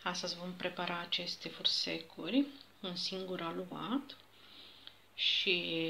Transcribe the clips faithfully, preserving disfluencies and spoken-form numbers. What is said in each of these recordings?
Astăzi vom prepara aceste fursecuri, un singur aluat și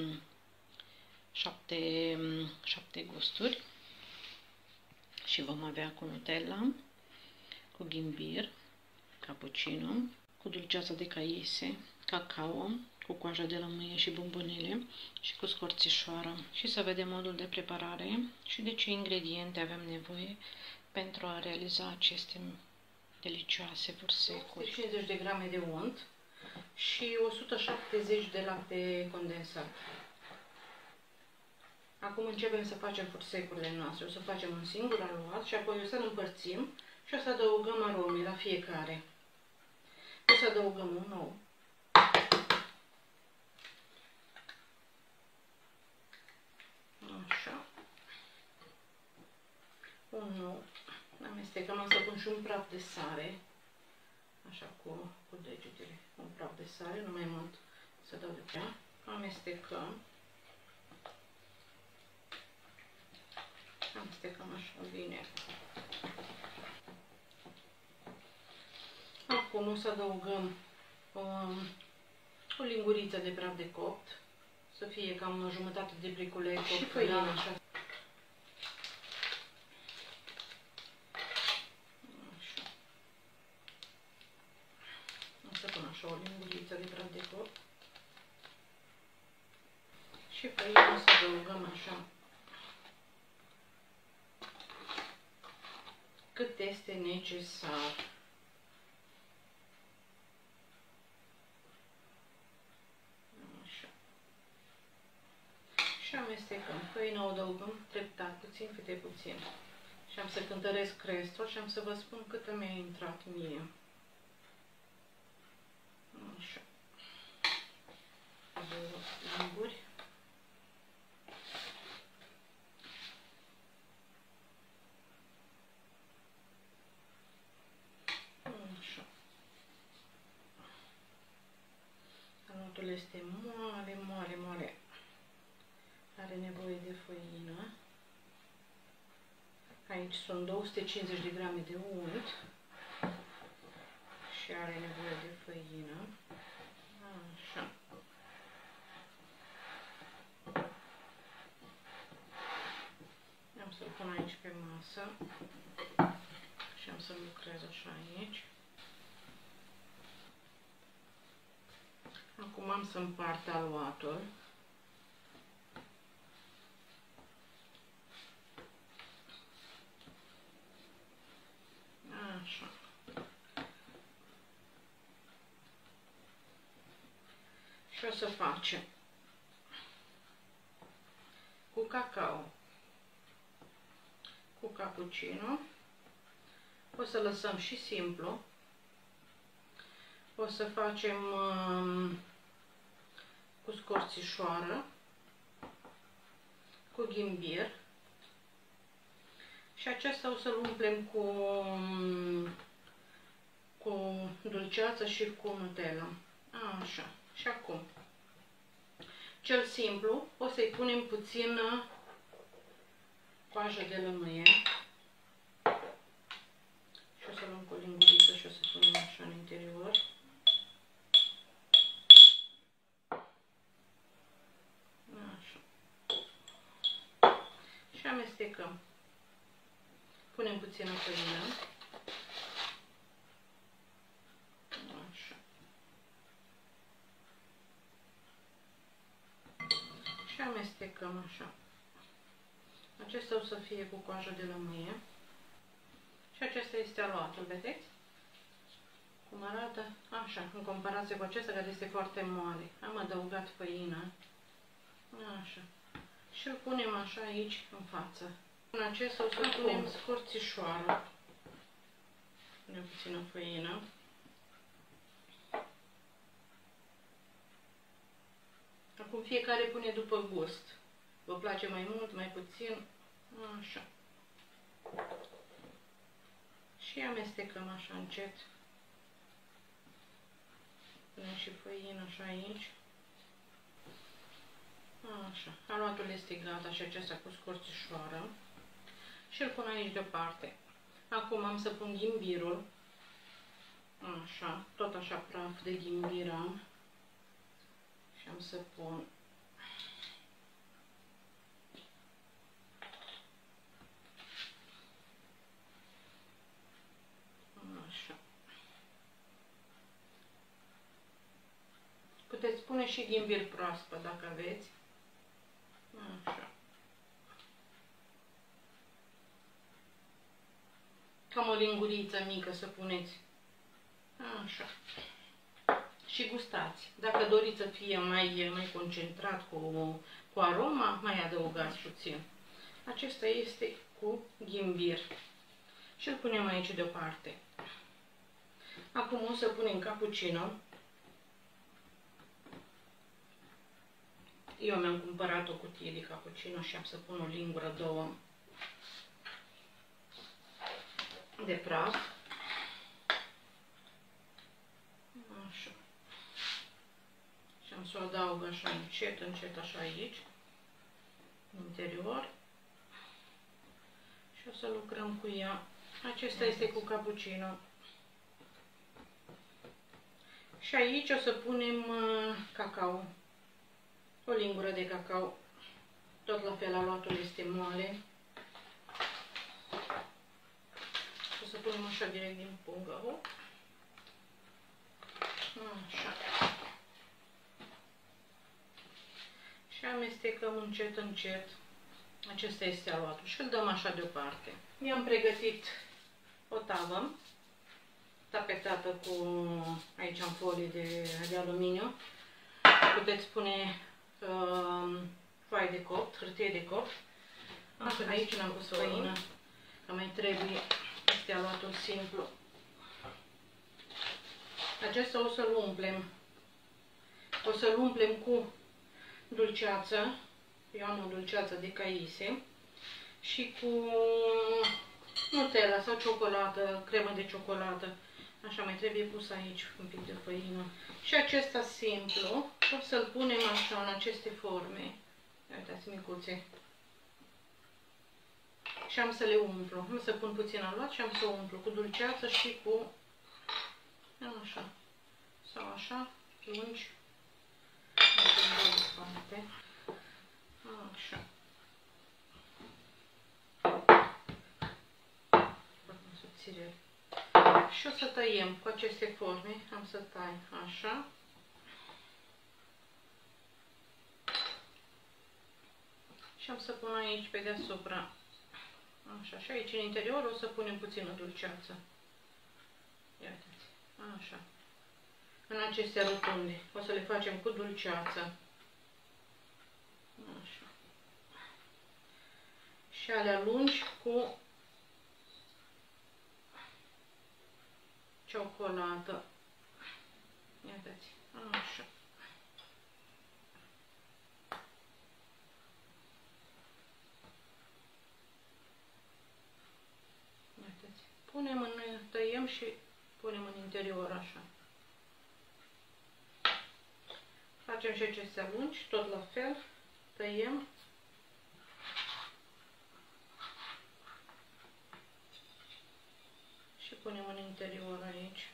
șapte, șapte gusturi. Și vom avea cu Nutella, cu ghimbir, cappuccino, cu dulceața de caise, cacao, cu coaja de lămâie și bombonele și cu scorțișoară. Și să vedem modul de preparare și de ce ingrediente avem nevoie pentru a realiza aceste delicioase fursecuri. o sută cincizeci de grame de unt și o sută șaptezeci de lapte condensat. Acum începem să facem fursecurile noastre. O să facem un singur aluat și apoi o să-l împărțim și o să adăugăm arome la fiecare. O să adăugăm un ou. Așa. Un ou. Amestecăm, am să pun și un praf de sare. Așa cu, cu degetele. Un praf de sare, nu mai mult. Să dau de pe. Amestecăm. Amestecăm așa bine. Acum o să adăugăm um, o linguriță de praf de copt. Să fie cam o jumătate de bricule copt. Și făină. Așa. Să pun așa o linguriță de praf de copt. Și făină o să adăugăm așa cât este necesar. Așa. Și amestecăm. Făina o adăugăm treptat, puțin câte puțin. Și am să cântăresc restul și am să vă spun cât mi-a intrat mie. Așa. Două linguri. Așa. Aluatul este moale, moale, moale. Are nevoie de făină. Aici sunt două sute cincizeci de grame de unt. Și are nevoie de făină. Așa. Am să-l pun aici pe masă. Și am să lucrez așa aici. Acum am să împart aluatul. Așa. Și o să facem cu cacao, cu cappuccino. O să lăsăm și simplu. O să facem um, cu scorțișoară, cu ghimbir. Și acesta o să-l umplem cu, cu dulceață și cu Nutella. Așa. Și acum, cel simplu, o să-i punem puțină coajă de lămâie. Și o să luăm cu o linguriță și o să punem așa în interior. Așa. Și amestecăm. Punem puțină făină. Așa. Și amestecăm așa. Acesta o să fie cu coajă de lămâie. Și acesta este aluatul, vedeți? Cum arată? Așa, în comparație cu acesta care este foarte moale. Am adăugat făină. Așa. Și îl punem așa aici, în față. În acesta o să Acum. punem scorțișoară. Punem puțină făină. Acum fiecare pune după gust. Vă place mai mult, mai puțin? Așa. Și amestecăm așa încet. Punem și făină așa aici. Așa. Aluatul este gata și acesta cu scorțișoară. Și îl pun aici deoparte. Acum am să pun ghimbirul. Așa, tot așa praf de ghimbir am. Și am să pun așa. Puteți pune și ghimbir proaspăt dacă aveți. Așa. Cam o linguriță mică să puneți. Așa. Și gustați. Dacă doriți să fie mai, mai concentrat cu, cu aroma, mai adăugați puțin. Acesta este cu ghimbir. Și îl punem aici deoparte. Acum o să punem cappuccino. Eu mi-am cumpărat o cutie de cappuccino și am să pun o lingură, două de praf. Așa. Și am să o adaug așa încet, încet, așa aici, în interior. Și o să lucrăm cu ea. Acesta este cu cappuccino. Și aici o să punem uh, cacao. O lingură de cacao. Tot la fel, aluatul este moale. Și o să punem așa direct din pungă. Așa. Și amestecăm încet, încet. Acesta este aluatul și îl dăm așa deoparte. I-am pregătit o tavă tapetată cu, aici am folie de, de aluminiu. Puteți pune uh, foaie de copt, hârtie de copt. Așa, de aici n-am pus făină, că mai trebuie, este aluatul simplu. Acesta o să-l umplem. O să-l umplem cu dulceață. Eu am o dulceață de caise. Și cu Nutella sau ciocolată, cremă de ciocolată. Așa, mai trebuie pus aici un pic de făină. Și acesta simplu, o să-l punem așa în aceste forme. Uitați, micuțe. Și am să le umplu. Am să pun puțin aluat și am să umplu cu dulceață și cu așa. Sau așa, lungi. Așa. Subțire. Și o să tăiem cu aceste forme. Am să tai așa. Și am să pun aici pe deasupra. Așa. Și aici în interior o să punem puțină dulceață. Ia uitați. Așa. În aceste rotunde. O să le facem cu dulceață. Așa. Și alea lungi cu ciocolată. Iată-ți. Așa. Iată-ți. Punem în, tăiem și punem în interior așa. Facem și acestea lungi, tot la fel. Tăiem. Și punem în interior aici.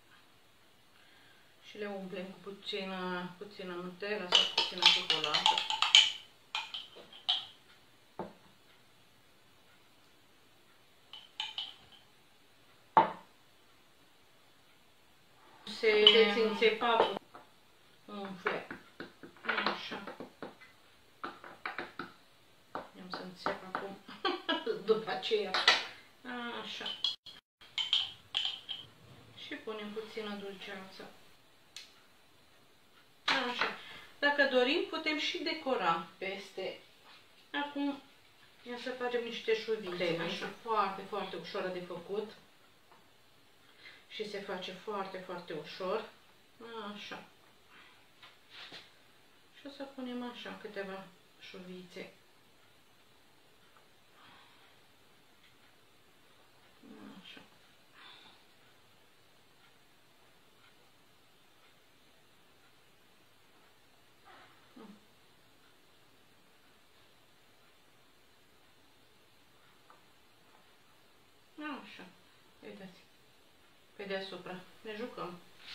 Și le umplem cu puțină, puțină Nutella sau puțină ciocolată. Se puteți înțepa cu umfle. Așa. I-am să înțep acum. După aceea. Așa. Și punem puțină dulceață. Așa. Dacă dorim, putem și decora peste. Acum, ia să facem niște șuvițe. Așa, foarte, foarte ușoară de făcut. Și se face foarte, foarte ușor. Așa. Și o să punem așa câteva șuvițe. Așa. Așa. Uitați. Pe deasupra. Ne jucăm.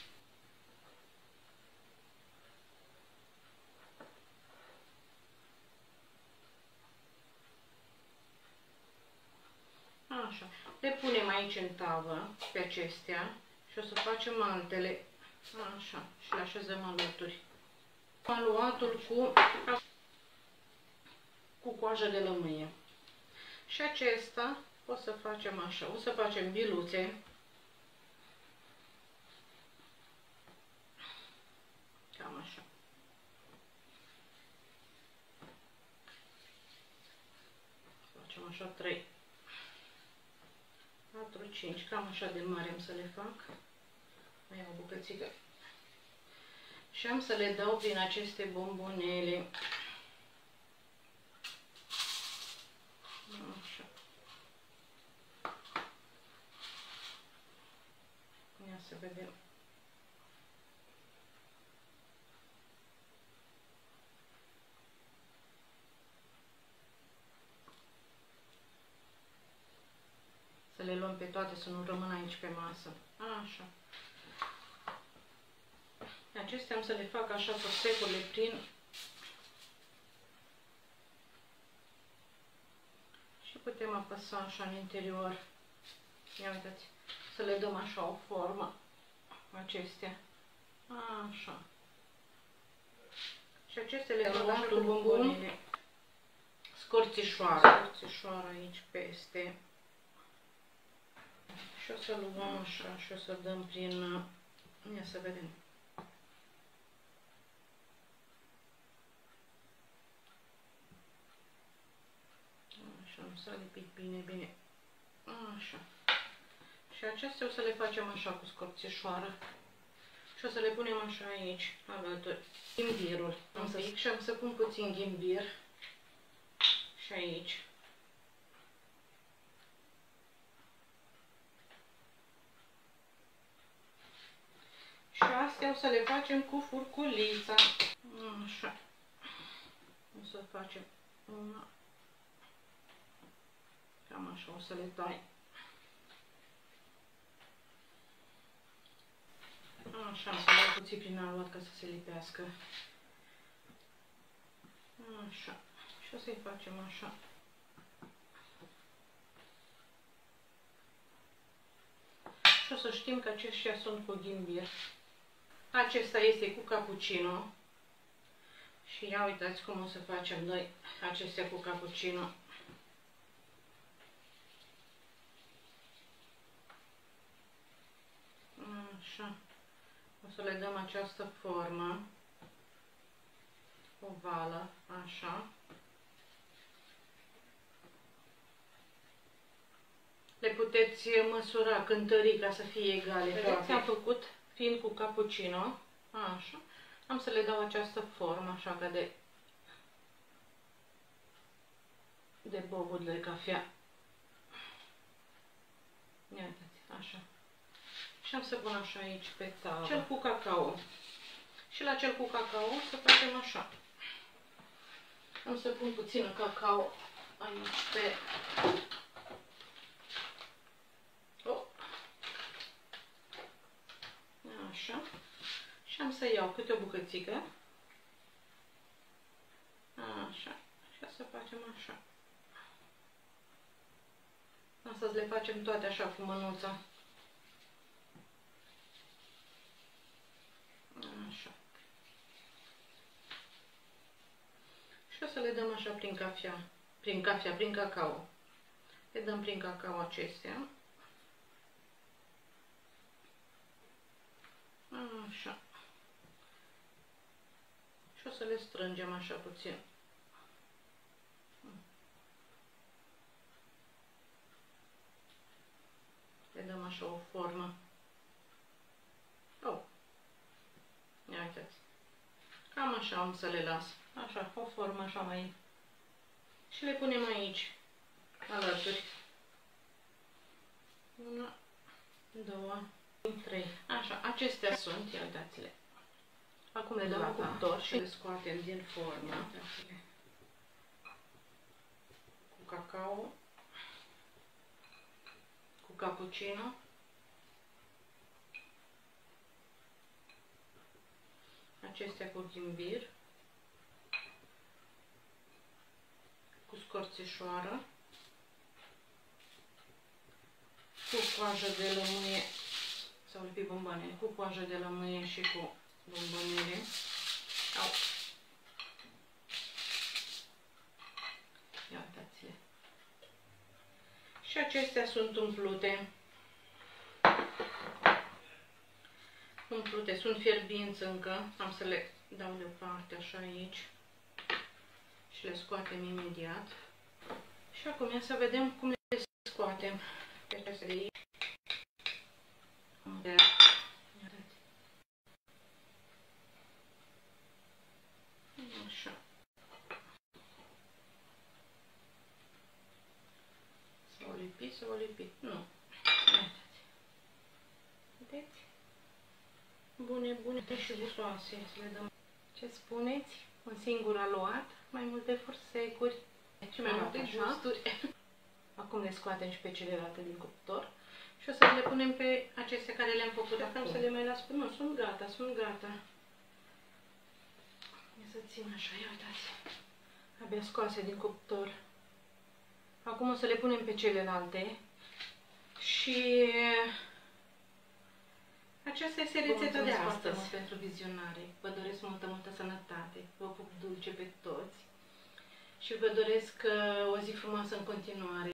Așa. Le punem aici în tavă, pe acestea, și o să facem altele. Așa. Și le așezăm alături. Aluatul cu, cu coajă de lămâie. Și acesta o să facem așa. O să facem biluțe. Cam așa. Facem așa trei. patru, cinci, cam așa de mare am să le fac. Mai iau o bucățică. Și am să le dau prin aceste bombonele. Așa. Ia să vedem. Să le luăm pe toate, să nu rămână aici pe masă. Așa. Acestea am să le fac așa cu stecurile prin... Și putem apăsa așa în interior. Ia uitați. Să le dăm așa o formă. Acestea. Așa. Și acestea le dăm așa cu bombonile. Scorțișoară. Scorțișoară aici peste. Și o să luăm așa și o să dăm prin... Ia să vedem. Așa, am să lipit bine, bine. Așa. Și acestea o să le facem așa cu scorțișoară. Și o să le punem așa aici, alături. Ghimbirul. Am să zic și am să pun puțin ghimbir. Și aici. Și astea o să le facem cu furculița. Așa. O să facem una. Cam așa o să le tai. Așa, am să dau puțin prin aluat ca să se lipească. Așa. Și o să-i facem așa. Și o să știm că aceștia sunt cu ghimbir. Acesta este cu cappuccino. Și ia uitați cum o să facem noi acestea cu cappuccino. Așa. O să le dăm această formă ovală, așa. Le puteți măsura, cântări ca să fie egale. Vedeți, am făcut fiind cu cappuccino, așa. Am să le dau această formă, așa ca de de bobul de cafea. Ia uitați, așa. Și am să pun așa aici pe tavă. Cel cu cacao. Și la cel cu cacao să facem așa. Am să pun puțină cacao aici pe... Oh. Așa. Și am să iau câte o bucățică. Așa. Și să facem așa. Astăzi le facem toate așa cu mânuța. Așa. Și o să le dăm așa prin cafea, prin cafea, prin cacao. Le dăm prin cacao acestea. Așa. Și o să le strângem așa puțin. Le dăm așa o formă. Oh. Ia uitați. Cam așa am să le las. Așa, o formă așa mai... Și le punem aici, alături. Una, două, trei. Așa, acestea sunt, ia uitați-le. Acum le dăm în cuptor și le scoatem din formă. Uitați-le. Cu cacao. Cu cappuccino. acestea cu ghimbir, cu scorțișoară, cu coajă de lămâie sau lipi bomboane, cu coajă de lămâie și cu bombonele. Au. Ia uitați-le. Și acestea sunt umplute. Umplute, sunt fierbinți încă. Am să le dau deoparte așa aici și le scoatem imediat. Și acum ia să vedem cum le scoatem. Pe acestea de aici. Așa. S-au lipit, s-au lipit. Nu. Vedeți? Bune, bune și gustoase. Să le dăm. Ce spuneți? Un singur aluat, mai multe forsecuri și mai multe gusturi. Acum le scoatem și pe celelalte din cuptor și o să le punem pe acestea care le-am făcut. Dacă am să le mai las pe... Nu, sunt gata, sunt gata. Ia să țin așa, ia uitați. Abia scoase din cuptor. Acum o să le punem pe celelalte și aceasta este rețeta de astăzi. Pentru vizionare. Vă doresc multă, multă sănătate. Vă pup dulce pe toți și vă doresc o zi frumoasă în continuare.